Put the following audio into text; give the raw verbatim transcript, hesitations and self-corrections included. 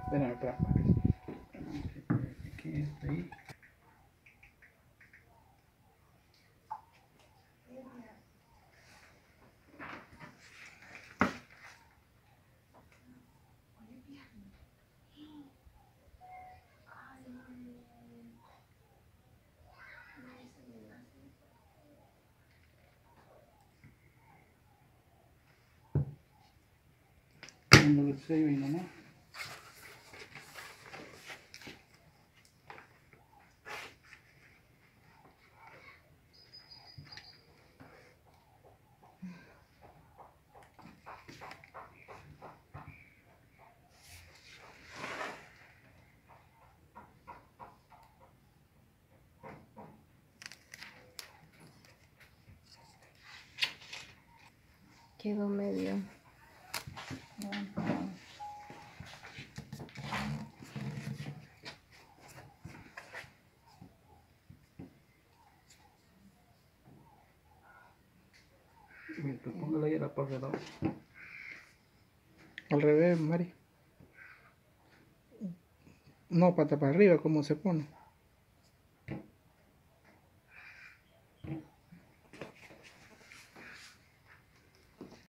Espérame, espérame. Aquí está ahí. Cuando lo sé, mi mamá. Quedó medio. Mira, pues póngala ahí a la parte de abajo. Al revés, Mari. No, pata para arriba, ¿cómo se pone?